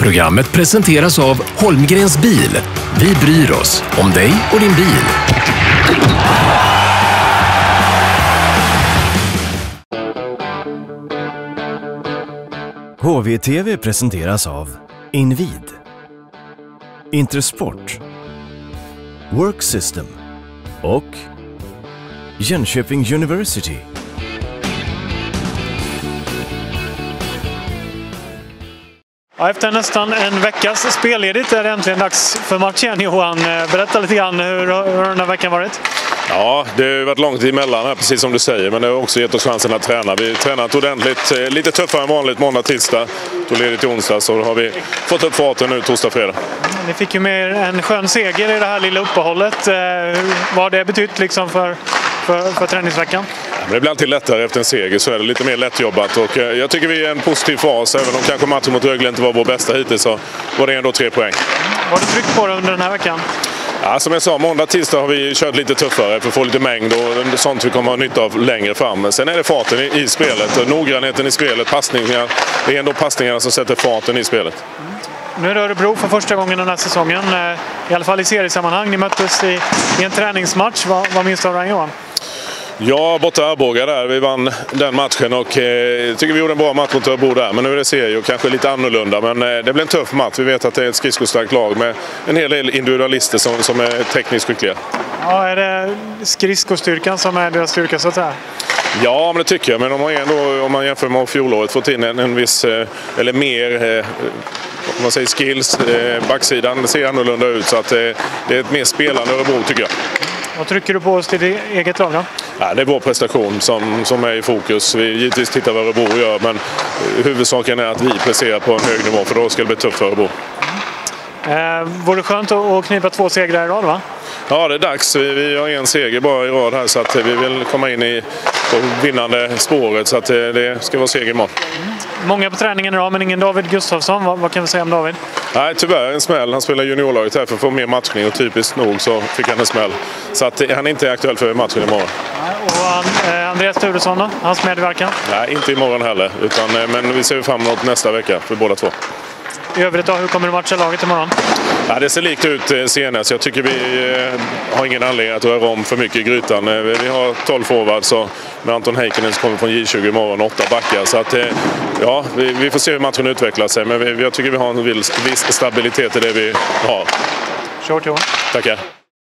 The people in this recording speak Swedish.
Programmet presenteras av Holmgrens bil. Vi bryr oss om dig och din bil. HVTV presenteras av Invid, Intersport, Work System och Jönköping University. Ja, efter nästan en veckas spelledigt är det äntligen dags för match igen, Johan. Berätta lite grann hur den här veckan varit. Ja, det har varit långt emellan här, precis som du säger, men det har också gett oss chansen att träna. Vi tränat ordentligt, lite tuffare än vanligt måndag, tisdag, tog ledigt i onsdag, så har vi fått upp farten nu torsdag, fredag. Ni fick ju med en skön seger i det här lilla uppehållet. Vad har det betytt liksom för träningsveckan? Men det blir alltid lättare efter en seger, så är det lite mer lättjobbat, och jag tycker vi är i en positiv fas. Även om kanske matchen mot Rögle inte var vår bästa hittills, så var det ändå 3 poäng. Har du tryckt på det under den här veckan? Ja, som jag sa, måndag, tisdag har vi kört lite tuffare för att få lite mängd och sånt vi kommer att ha nytta av längre fram. Men sen är det farten i spelet och noggrannheten i spelet, passningar. Det är ändå passningarna som sätter farten i spelet. Nu är det Örebro för första gången den här säsongen, i alla fall i seriesammanhang. Ni möttes i en träningsmatch. Vad minns du av den, Johan? Ja, borta Arboga där. Vi vann den matchen och tycker vi gjorde en bra match mot Örebro där. Men nu är det serie och kanske lite annorlunda. Men det blir en tuff match. Vi vet att det är ett skridskostarkt lag med en hel del individualister som är tekniskt skickliga. Ja, är det skridskostyrkan som är deras styrka så att säga? Ja, men det tycker jag. Men om man jämför med fjolåret fått in en viss, eller mer, om man säger skills, backsidan ser annorlunda ut. Så att det är ett mer spelande Örebro, tycker jag. Vad trycker du på oss till ditt eget lag då? Ja, det är vår prestation som är i fokus. Vi givetvis tittar vad Örebro gör, men huvudsaken är att vi presterar på en hög nivå, för då ska det bli tufft för Örebro. Vore det skönt att knipa 2 segrar i rad, va? Ja, det är dags. Vi har en seger bara i rad här, så att vi vill komma in på vinnande spåret, så att det ska vara seger imorgon. Många på träningen idag, men ingen David Gustafsson. Vad kan vi säga om David? Nej, tyvärr en smäll. Han spelar juniorlaget här för att få mer matchning, och typiskt nog så fick han en smäll. Så att han är inte aktuell för matchen imorgon. Och Andreas Turesson då? Hans medverkan? Nej, inte imorgon heller. Men vi ser fram emot nästa vecka för båda två. I övrigt då, hur kommer du matcha laget imorgon? Ja, det ser likt ut senast. Jag tycker vi har ingen anledning att röra om för mycket i grytan. Vi har 12 forwards med Anton Heikkinen som kommer från J20 imorgon, 8 backar. Så att, ja, vi får se hur matchen utvecklar sig. Men jag tycker vi har en viss stabilitet i det vi har. Kör, Johan. Tackar.